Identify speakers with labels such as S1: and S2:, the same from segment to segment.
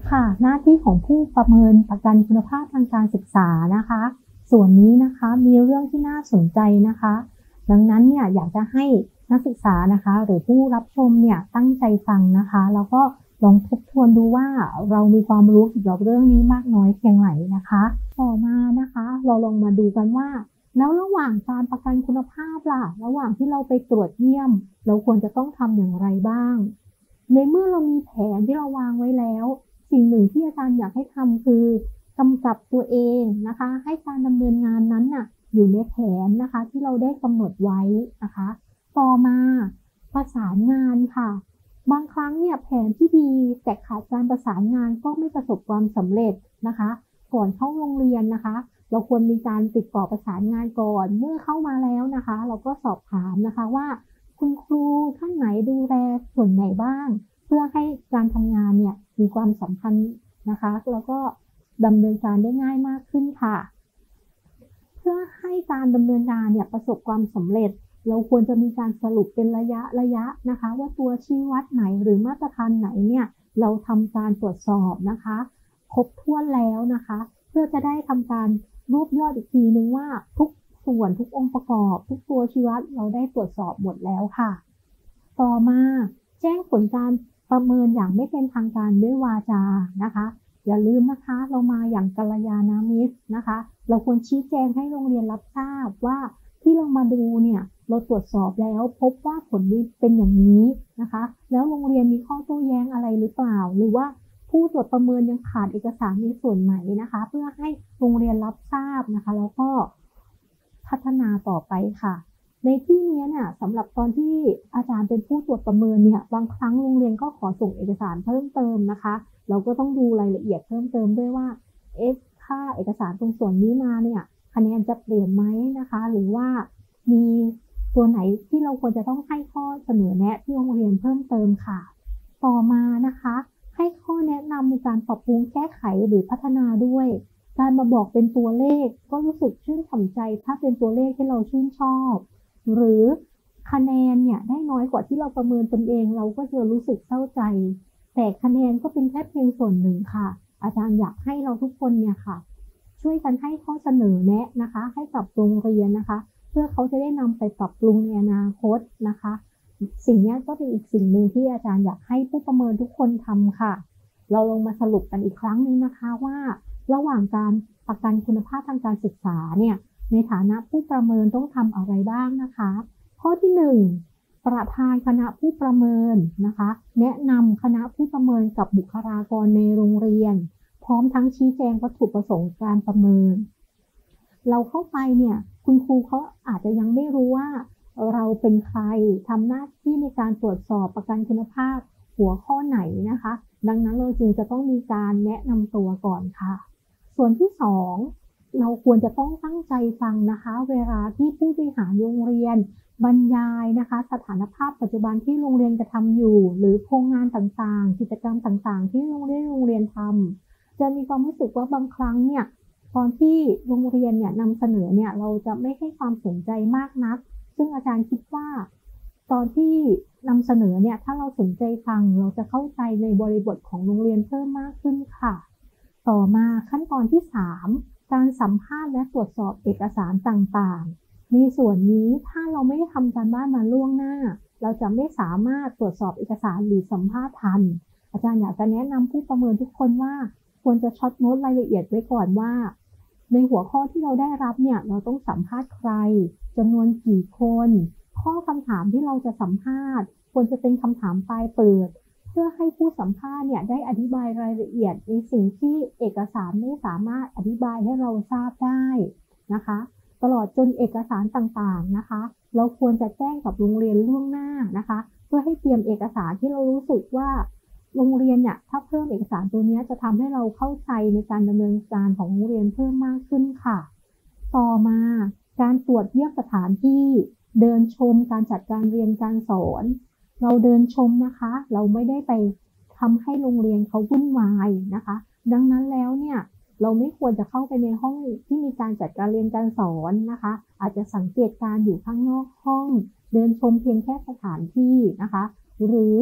S1: ค่ะหน้าที่ของผู้ประเมินประกันคุณภาพทางการศึกษานะคะส่วนนี้นะคะมีเรื่องที่น่าสนใจนะคะดังนั้นเนี่ยอยากจะให้นักศึกษานะคะหรือผู้รับชมเนี่ยตั้งใจฟังนะคะแล้วก็ลองทบทวนดูว่าเรามีความรู้เกี่ยวกับเรื่องนี้มากน้อยเพียงไหนนะคะต่อมานะคะเราลองมาดูกันว่าแล้วระหว่างการประกันคุณภาพล่ะระหว่างที่เราไปตรวจเยี่ยมเราควรจะต้องทำอย่างไรบ้างในเมื่อเรามีแผนที่เราวางไว้แล้ว สิ่งหนึ่งที่อาจารย์อยากให้ทำคือกำกับตัวเองนะคะให้การดำเนินงานนั้นน่ะอยู่ในแผนนะคะที่เราได้กำหนดไว้นะคะต่อมาประสานงานค่ะบางครั้งเนี่ยแผนที่ดีแต่ขาดการประสานงานก็ไม่ประสบความสำเร็จนะคะก่อนเข้าโรงเรียนนะคะเราควรมีการติดต่อประสานงานก่อนเมื่อเข้ามาแล้วนะคะเราก็สอบถามนะคะว่าคุณครูท่านไหนดูแลส่วนไหนบ้าง เพื่อให้การทำงานเนี่ยมีความสัมพันธ์นะคะแล้วก็ดำเนินการได้ง่ายมากขึ้นค่ะเพื่อให้การดำเนินงานเนี่ยประสบความสำเร็จเราควรจะมีการสรุปเป็นระยะนะคะว่าตัวชี้วัดไหนหรือมาตรฐานไหนเนี่ยเราทำการตรวจสอบนะคะครบถ้วนแล้วนะคะเพื่อจะได้ทำการรวบยอดอีกทีนึงว่าทุกส่วนทุกองค์ประกอบทุกตัวชี้วัดเราได้ตรวจสอบหมดแล้วค่ะต่อมาแจ้งผลการประเมินอย่างไม่เป็นทางการด้วยวาจานะคะอย่าลืมนะคะเรามาอย่างกัลยาณมิตรนะคะเราควรชี้แจงให้โรงเรียนรับทราบว่าที่เรามาดูเนี่ยเราตรวจสอบแล้วพบว่าผลเป็นอย่างนี้นะคะแล้วโรงเรียนมีข้อโต้แย้งอะไรหรือเปล่าหรือว่าผู้ตรวจประเมินยังขาดเอกสารในส่วนไหนนะคะเพื่อให้โรงเรียนรับทราบนะคะแล้วก็พัฒนาต่อไปค่ะ ในที่นี้เนี่ยสำหรับตอนที่อาจารย์เป็นผู้ตรวจประเมินเนี่ยบางครั้งโรงเรียนก็ขอส่งเอกสารเพิ่มเติมนะคะเราก็ต้องดูรายละเอียดเพิ่มเติมด้วยว่าถ้าเอกสารตรงส่วนนี้มาเนี่ยคะแนนจะเปลี่ยนไหมนะคะหรือว่ามีตัวไหนที่เราควรจะต้องให้ข้อเสนอแนะที่โรงเรียนเพิ่มเติมค่ะต่อมานะคะให้ข้อแนะนำในการปรับปรุงแก้ไขหรือพัฒนาด้วย การมาบอกเป็นตัวเลขก็รู้สึกชื่นฉ่ำใจถ้าเป็นตัวเลขที่เราชื่นชอบหรือคะแนนเนี่ยได้น้อยกว่าที่เราประเมินตนเองเราก็จะรู้สึกเศร้าใจแต่คะแนนก็เป็นแค่เพียงส่วนหนึ่งค่ะอาจารย์อยากให้เราทุกคนเนี่ยค่ะช่วยกันให้ข้อเสนอแนะนะคะให้กับโรงเรียนนะคะเพื่อเขาจะได้นำไปปรับปรุงในอนาคตนะคะสิ่งนี้ก็เป็นอีกสิ่งหนึ่งที่อาจารย์อยากให้ผู้ประเมินทุกคนทำค่ะเราลงมาสรุปกันอีกครั้งนึงนะคะว่า ระหว่างการประกันคุณภาพทางการศึกษาเนี่ยในฐานะผู้ประเมินต้องทำอะไรบ้างนะคะข้อที่1ประธานคณะผู้ประเมินนะคะแนะนำคณะผู้ประเมินกับบุคลากรในโรงเรียนพร้อมทั้งชี้แจงวัตถุประสงค์การประเมินเราเข้าไปเนี่ยคุณครูเขาอาจจะยังไม่รู้ว่าเราเป็นใครทำหน้าที่ในการตรวจสอบประกันคุณภาพหัวข้อไหนนะคะดังนั้นเราจึงจะต้องมีการแนะนำตัวก่อนค่ะ ส่วนที่2เราควรจะต้องตั้งใจฟังนะคะเวลาที่ผู้บริหารโรงเรียนบรรยายนะคะสถานภาพปัจจุบันที่โรงเรียนกระทำอยู่หรือโครงงานต่างๆกิจกรรมต่างๆที่โรงเรียนทำจะมีความรู้สึกว่าบางครั้งเนี่ยตอนที่โรงเรียนเนี่ยนำเสนอเนี่ยเราจะไม่ให้ความสนใจมากนักซึ่งอาจารย์คิดว่าตอนที่นำเสนอเนี่ยถ้าเราสนใจฟังเราจะเข้าใจในบริบทของโรงเรียนเพิ่มมากขึ้นค่ะ ต่อมาขั้นตอนที่3การสัมภาษณ์และตรวจสอบเอกสารต่างๆในส่วนนี้ถ้าเราไม่ได้ทำการบ้านมาล่วงหน้าเราจะไม่สามารถตรวจสอบเอกสารหรือสัมภาษณ์ทันอาจารย์อยากจะแนะนำผู้ประเมินทุกคนว่าควรจะช็อตโน้ตรายละเอียดไว้ก่อนว่าในหัวข้อที่เราได้รับเนี่ยเราต้องสัมภาษณ์ใครจำนวนกี่คนข้อคำถามที่เราจะสัมภาษณ์ควรจะเป็นคำถามปลายเปิด เพื่อให้ผู้สัมภาษณ์เนี่ยได้อธิบายรายละเอียดในสิ่งที่เอกสารไม่สามารถอธิบายให้เราทราบได้นะคะตลอดจนเอกสารต่างๆนะคะเราควรจะแจ้งกับโรงเรียนล่วงหน้านะคะเพื่อให้เตรียมเอกสารที่เรารู้สึกว่าโรงเรียนเนี่ยถ้าเพิ่มเอกสารตัวนี้จะทำให้เราเข้าใจในการดำเนินการของโรงเรียนเพิ่มมากขึ้นค่ะต่อมาการตรวจเยี่ยมสถานที่เดินชมการจัดการเรียนการสอน เราเดินชมนะคะเราไม่ได้ไปทำให้โรงเรียนเขาวุ่นวายนะคะดังนั้นแล้วเนี่ยเราไม่ควรจะเข้าไปในห้องที่มีการจัดการเรียนการสอนนะคะอาจจะสังเกตการอยู่ข้างนอกห้องเดินชมเพียงแค่สถานที่นะคะหรือ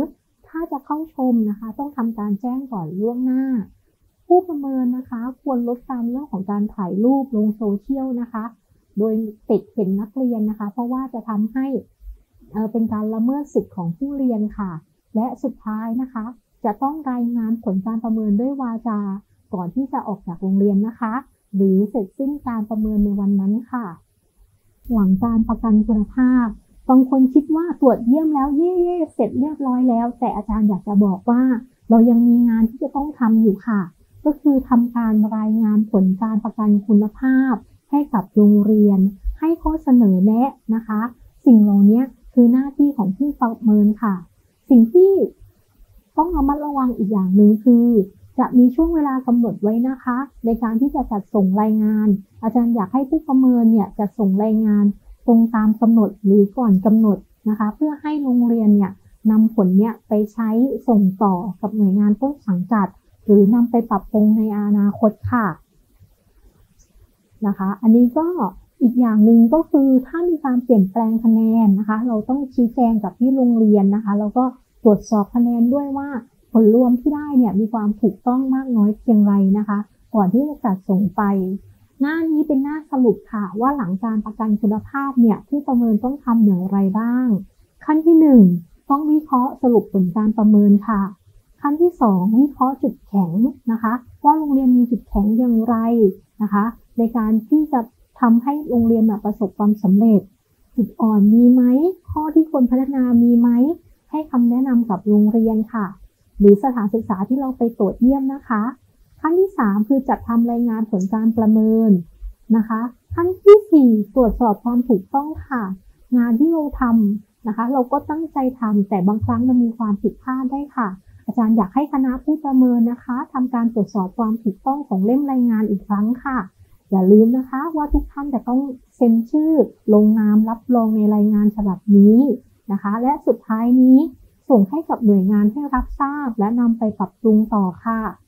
S1: ถ้าจะเข้าชมนะคะต้องทำการแจ้งก่อนล่วงหน้าผู้ประเมินนะคะควรลดการเรื่องของการถ่ายรูปลงโซเชียลนะคะโดยติดเห็นนักเรียนนะคะเพราะว่าจะทำให้เป็นการละเมิดสิทธิ์ของผู้เรียนค่ะและสุดท้ายนะคะจะต้องรายงานผลการประเมินด้วยวาจาก่อนที่จะออกจากโรงเรียนนะคะหรือเสร็จสิ้นการประเมินในวันนั้นค่ะหลังการประกันคุณภาพบางคนคิดว่าตรวจเยี่ยมแล้วเย่เสร็จเรียบร้อยแล้วแต่อาจารย์อยากจะบอกว่าเรายังมีงานที่จะต้องทำอยู่ค่ะก็คือทำการรายงานผลการประกันคุณภาพให้กับโรงเรียนให้ข้อเสนอแนะนะคะสิ่งเหล่านี้คือหน้าที่ของผู้ประเมินค่ะสิ่งที่ต้องระมัดระวังอีกอย่างหนึ่งคือจะมีช่วงเวลากำหนดไว้นะคะในการที่จะจัดส่งรายงานอาจารย์อยากให้ผู้ประเมินเนี่ยจัดส่งรายงานตรงตามกำหนดหรือก่อนกำหนดนะคะเพื่อให้โรงเรียนเนี่ยนำผลเนี่ยไปใช้ส่งต่อกับหน่วยงานต้นสังกัดหรือนำไปปรับปรุงในอนาคตค่ะนะคะอันนี้ก็อีกอย่างหนึ่งก็คือถ้ามีการเปลี่ยนแปลงคะแนนนะคะเราต้องชี้แจงกับที่โรงเรียนนะคะแล้วก็ตรวจสอบคะแนนด้วยว่าผลรวมที่ได้เนี่ยมีความถูกต้องมากน้อยเพียงไรนะคะก่อนที่จะจัดส่งไปหน้านี้เป็นหน้าสรุปค่ะว่าหลังการประกันคุณภาพเนี่ยผู้ประเมินต้องทำอย่างไรบ้างขั้นที่1ต้องวิเคราะห์สรุปผลการประเมินค่ะขั้นที่2วิเคราะห์จุดแข็งนะคะว่าโรงเรียนมีจุดแข็งอย่างไรนะคะในการที่จะทำให้โรงเรียนประสบความสำเร็จจุดอ่อนมีไหมข้อที่ควรพัฒนามีไหมให้คำแนะนำกับโรงเรียนค่ะหรือสถานศึกษาที่เราไปตรวจเยี่ยมนะคะขั้นที่3คือจัดทำรายงานผลการประเมินนะคะขั้นที่4ตรวจสอบความถูกต้องค่ะงานที่เราทำนะคะเราก็ตั้งใจทำแต่บางครั้งมันมีความผิดพลาดได้ค่ะอาจารย์อยากให้คณะผู้ประเมินนะคะทำการตรวจสอบความถูกต้องของเล่มรายงานอีกครั้งค่ะอย่าลืมนะคะว่าทุกท่านจะต้องเซ็นชื่อลงนามรับรองในรายงานฉบับนี้นะคะและสุดท้ายนี้ส่งให้กับหน่วยงานให้รับทราบและนำไปปรับปรุงต่อค่ะ